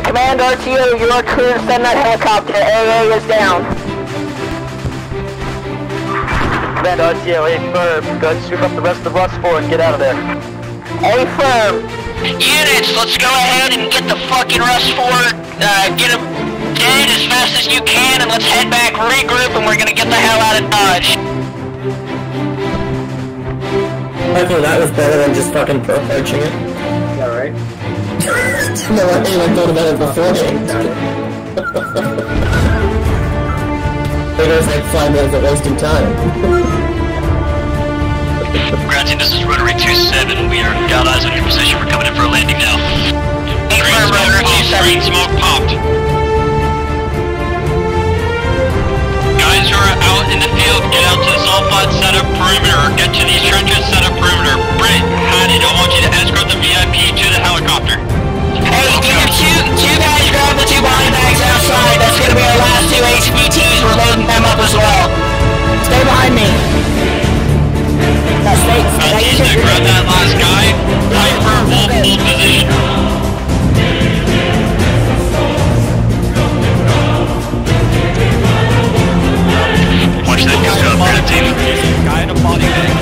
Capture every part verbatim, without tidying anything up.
Command R T O, you are clear to send that helicopter. A A is down. Command R T O, A firm. Go sweep up the rest of us four and get out of there. A firm. Units, let's go ahead and get the fucking Rust four, uh, get them dead as fast as you can, and let's head back, regroup, and we're gonna get the hell out of Dodge. Okay, that was better than just fucking approaching it. Yeah, right? No, I didn't even thought about it beforehand. It was like five minutes of wasting time. Granting, this is Rotary two seven. We are got eyes on your position. We're coming in for a landing now. Green smoke popped. Green smoke popped. Guys who are out in the field, get out to the Salt Flats, set up perimeter. Get to these trenches, set up perimeter. Brent, Hattie, I want you to escort the V I P to the helicopter. Hey, you two, two guys grab the two body bags outside. That's gonna be our last two H V Ts. We're loading them up as well. Stay behind me. No, stay, stay. Stay grab that last guy. Piper, hold, hold position. Watch that guy up here, team. Guy in a body bag.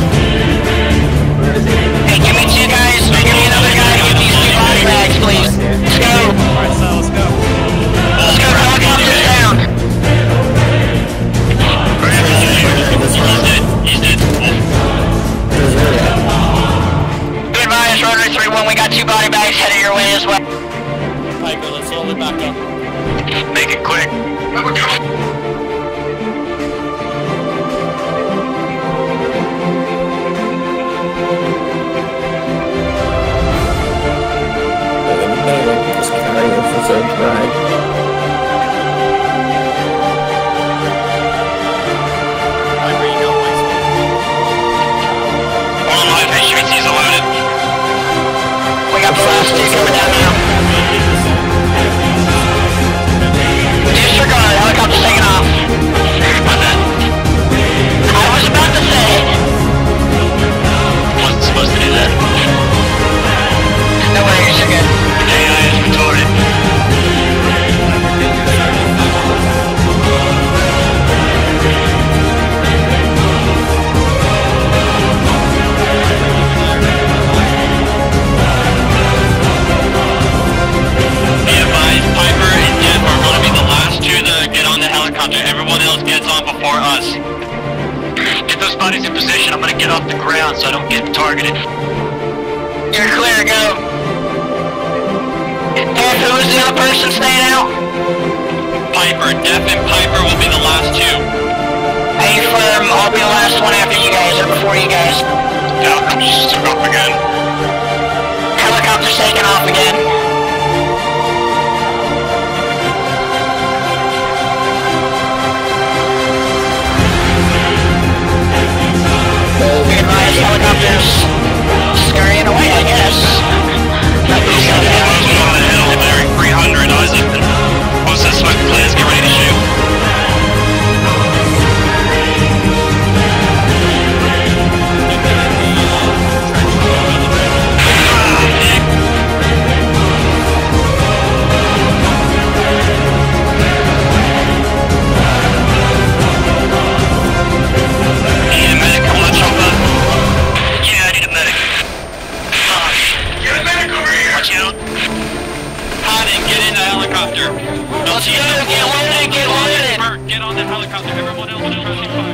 Hey, give me two guys. Give me another guy. Give these two body bags, please. Let's go. Alright, so let's go. Let's go. Helicopter's down. He's dead. He's dead. Good advice, Rotary three one. We got two body bags headed your way as well. Alright, go. Let's hold it back up. Make it quick. Just carrying it for some pride. All my H V Ts are loaded. We got the last two coming down now. Disregard, helicopter's taking off. My bad. I was about to say. Wasn't supposed to do that. No worries, you're good. A I is retarded. Be advised, Piper and Jeff are going to be the last two to get on the helicopter. Everyone else gets on before us. Get those bodies in position. I'm going to get off the ground so I don't get targeted. You're clear, go. And who is the other person staying out? Piper. Def and Piper will be the last two. Hey, firm. I'll be the last one after you guys, or before you guys. Helicopter's took off again. Helicopter's taking off again. Be advised, helicopters scurrying away, I guess. Nothing's going to happen. three hundred, eyes open. What's that smoke, please? Get ready to shoot. Need a medic, come on, chopper. Yeah, I need a medic. Get a medic over here. Watch out. Hiding, get in the helicopter. Let's go, get loaded, get loaded. Get on the helicopter, everyone else is pressing fire.